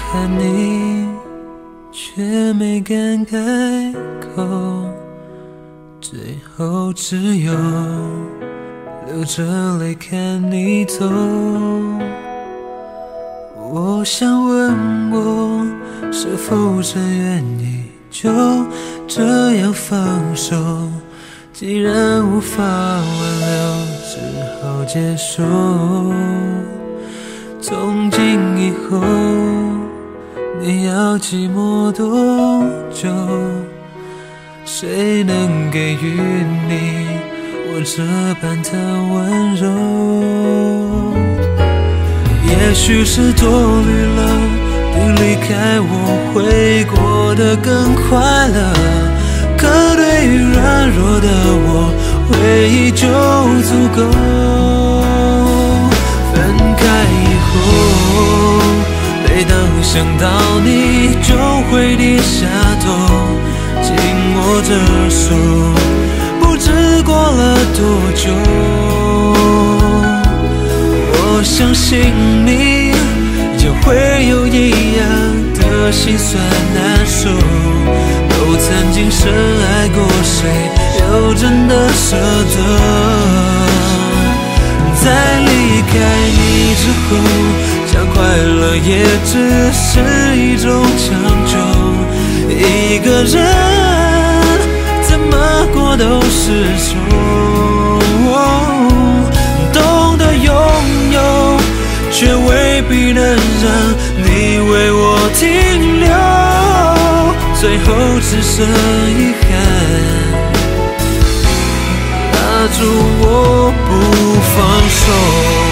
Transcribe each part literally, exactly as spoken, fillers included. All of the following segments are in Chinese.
看你，却没敢开口，最后只有流着泪看你走。我想问我是否真愿意就这样放手，既然无法挽留，只好接受。从今以后你要寂寞多久？谁能给予你我这般的温柔？也许是多虑了，你离开我会过得更快乐，可对于软弱的我，回忆就足够。分开以后，每当想到你就会低下头，紧握着手，不知过了多久。我相信你也会有一样的心酸难受，都曾经深爱过谁，又真的舍得。在离开你之后，想快乐也只是一种强求，一个人怎么过都是愁。懂得拥有，却未必能让你为我停留，最后只剩遗憾，拉住我不放手。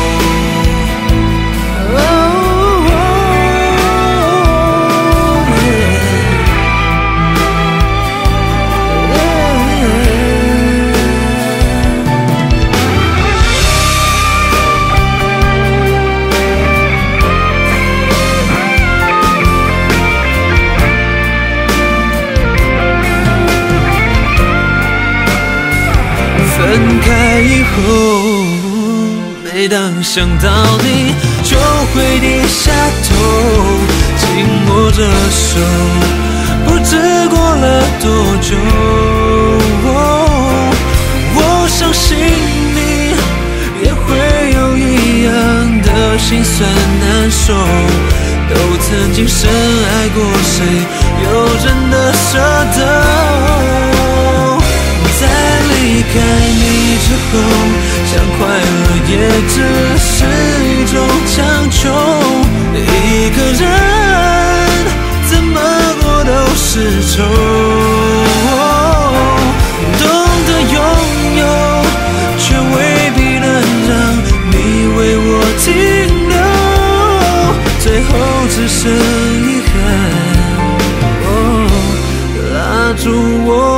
分开以后，每当想到你就会低下头，紧握着手，不知过了多久。我相信你也会有一样的心酸难受，都曾经深爱过谁，又真的舍得。在离开你之后，想快乐也只是一种强求，一个人怎么过都是愁。懂得拥有，却未必能让你为我停留，最后只剩遗憾，哦，拉住我